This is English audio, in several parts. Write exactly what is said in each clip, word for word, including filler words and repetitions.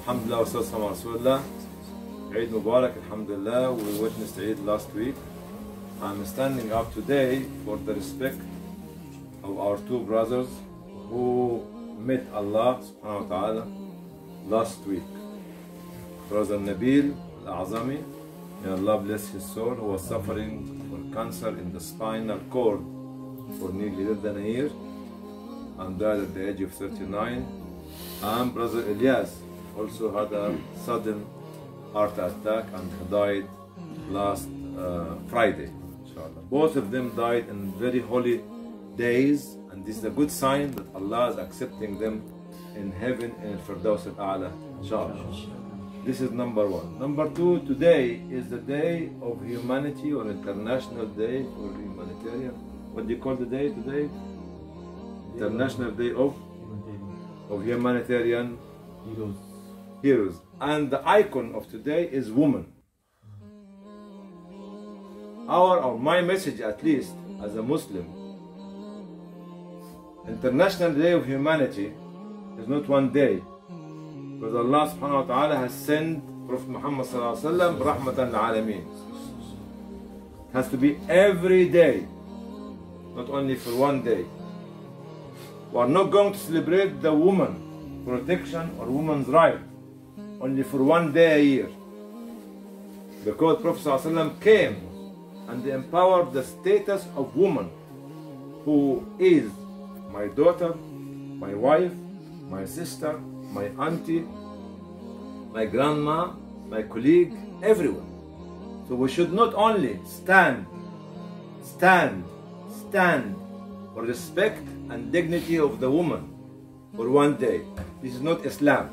Alhamdulillah wa sallallahu alaihi wasallam. Eid Mubarak, Alhamdulillah. We witnessed Eid last week. I'm standing up today for the respect of our two brothers who met Allah subhanahu wa ta'ala last week. Brother Nabil Al-Azami, may Allah bless his soul, who was suffering from cancer in the spinal cord for nearly less than a year and died at the age of thirty-nine. And Brother Ilyas also had a sudden heart attack and died last uh, Friday. Inshallah. Both of them died in very holy days, and this is a good sign that Allah is accepting them in heaven in Firdaus al-A'la. Inshallah. This is number one. Number two, today is the day of humanity, or International Day for Humanitarian. What do you call the day today? International Day of, of Humanitarian Heroes. Heroes. And the icon of today is woman. Our, or my message at least, as a Muslim, International Day of Humanity is not one day. Because Allah subhanahu wa ta'ala has sent Prophet Muhammad sallallahu alaihi wasallam rahmatan lil alameen. It has to be every day, not only for one day. We are not going to celebrate the woman protection or woman's right only for one day a year. Because Prophet sallallahu alaihi wasallam came and empowered the status of woman, who is my daughter, my wife, my sister, my auntie, my grandma, my colleague, everyone. So we should not only stand, stand, stand for respect and dignity of the woman for one day. This is not Islam.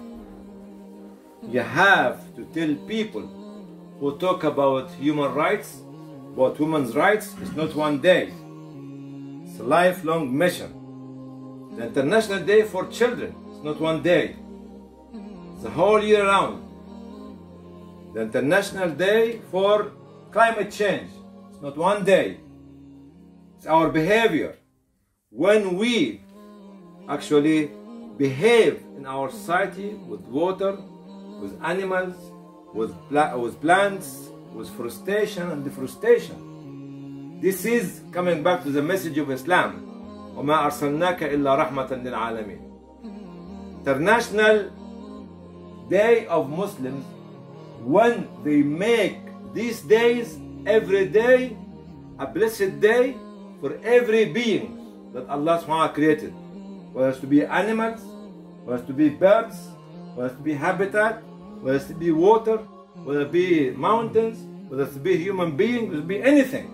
You have to tell people who talk about human rights, about women's rights, it's not one day. It's a lifelong mission. The International Day for Children, it's not one day. It's the whole year round. The International Day for Climate Change, it's not one day. It's our behavior. When we actually behave in our society with water, with animals, with, with plants, with forestation and deforestation. This is coming back to the message of Islam. وَمَا أَرْسَلْنَاكَ إِلَّا رَحْمَةً لِلْعَالَمِينَ. International Day of Muslims, when they make these days every day a blessed day for every being that Allah subhanahu wa ta'ala created. Whether it's to be animals, whether it's to be birds, whether it's to be habitat, whether it's to be water, whether it be mountains, whether it's to be human beings, whether it be anything.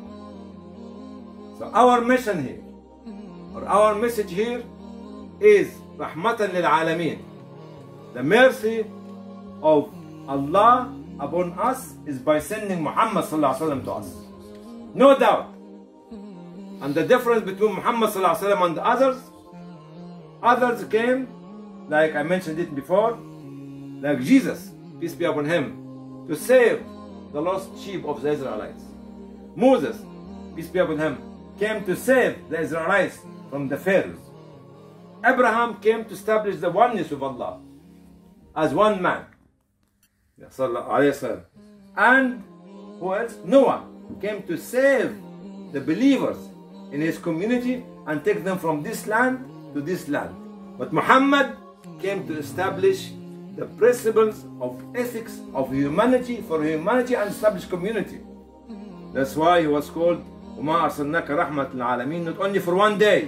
So our mission here, or our message here, is Rahmatan lil Alameen. The mercy of Allah upon us is by sending Muhammad sallallahu alaihi wasallam to us. No doubt. And the difference between Muhammad sallallahu alaihi wasallam and the others, others came, like I mentioned it before, like Jesus, peace be upon him, to save the lost sheep of the Israelites. Moses, peace be upon him, came to save the Israelites from the Pharaohs. Abraham came to establish the oneness of Allah as one man. And who else? Noah came to save the believers in his community and take them from this land to this land. But Muhammad came to establish the principles of ethics of humanity for humanity and establish community. That's why he was called وَمَا أَرْسَلْنَاكَ رَحْمَةً لِلْعَالَمِينَ, not only for one day.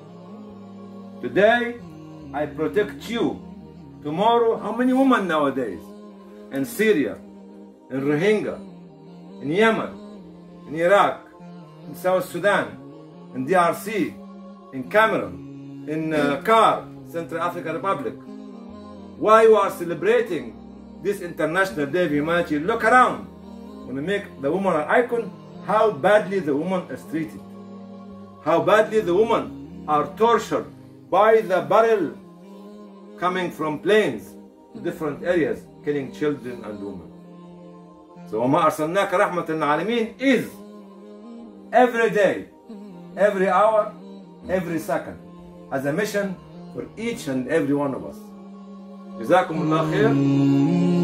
Today I protect you. Tomorrow, how many women nowadays? In Syria, in Rohingya, in Yemen, in Iraq, in South Sudan, in D R C, in Cameroon, in uh, C A R, Central African Republic. Why you are celebrating this International Day of Humanity? Look around. When we make the woman an icon, how badly the woman is treated. How badly the women are tortured by the barrel coming from planes to different areas, killing children and women. So وَمَا أَرْسَلْنَاكَ رَحْمَةً لِلْعَالَمِينَ is every day, every hour, every second, as a mission for each and every one of us. جزاكم الله خير.